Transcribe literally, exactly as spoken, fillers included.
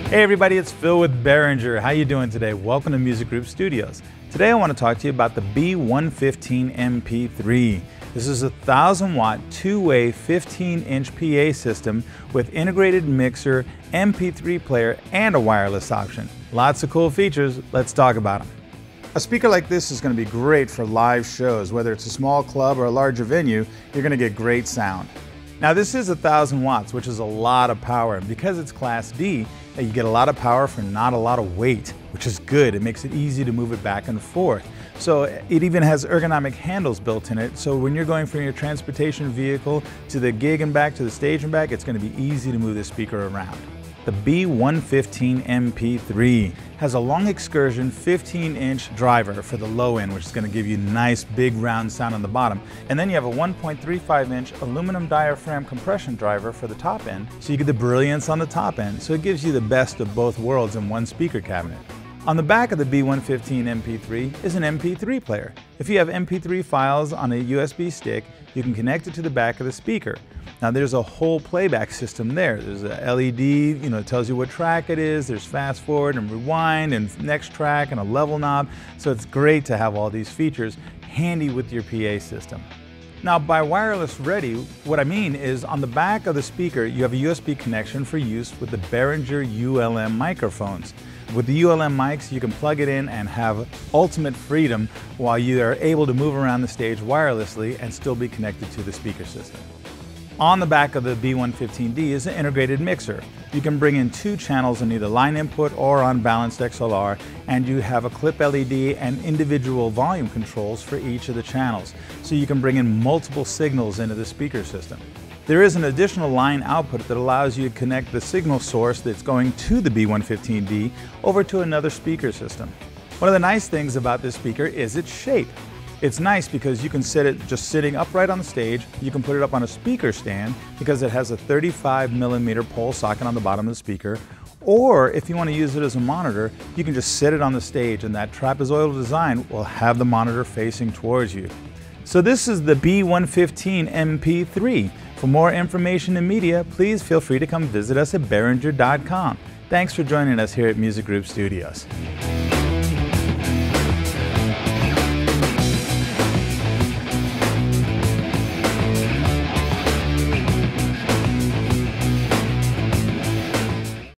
Hey everybody, it's Phil with Behringer. How you doing today? Welcome to Music Group Studios. Today I want to talk to you about the B one fifteen M P three. This is a one thousand watt, two-way, fifteen inch P A system with integrated mixer, M P three player, and a wireless option. Lots of cool features. Let's talk about them. A speaker like this is going to be great for live shows. Whether it's a small club or a larger venue, you're going to get great sound. Now this is one thousand watts, which is a lot of power. And because it's Class D, you get a lot of power for not a lot of weight, which is good. It makes it easy to move it back and forth. So it even has ergonomic handles built in it. So when you're going from your transportation vehicle to the gig and back to the stage and back, it's going to be easy to move this speaker around. The B one fifteen M P three has a long excursion fifteen inch driver for the low end, which is going to give you nice big round sound on the bottom. And then you have a one point three five inch aluminum diaphragm compression driver for the top end, so you get the brilliance on the top end. So it gives you the best of both worlds in one speaker cabinet. On the back of the B one fifteen M P three is an M P three player. If you have M P three files on a U S B stick, you can connect it to the back of the speaker. Now there's a whole playback system there. There's a L E D, you know, it tells you what track it is. There's fast forward and rewind and next track and a level knob. So it's great to have all these features handy with your P A system. Now by wireless ready, what I mean is on the back of the speaker, you have a U S B connection for use with the Behringer U L M microphones. With the U L M mics, you can plug it in and have ultimate freedom while you are able to move around the stage wirelessly and still be connected to the speaker system. On the back of the B one fifteen D is an integrated mixer. You can bring in two channels on either line input or on balanced X L R, and you have a clip L E D and individual volume controls for each of the channels, so you can bring in multiple signals into the speaker system. There is an additional line output that allows you to connect the signal source that's going to the B one fifteen D over to another speaker system. One of the nice things about this speaker is its shape. It's nice because you can sit it just sitting upright on the stage. You can put it up on a speaker stand because it has a thirty-five millimeter pole socket on the bottom of the speaker. Or if you want to use it as a monitor, you can just sit it on the stage, and that trapezoidal design will have the monitor facing towards you. So this is the B one fifteen M P three. For more information and media, please feel free to come visit us at Behringer dot com. Thanks for joining us here at Music Group Studios.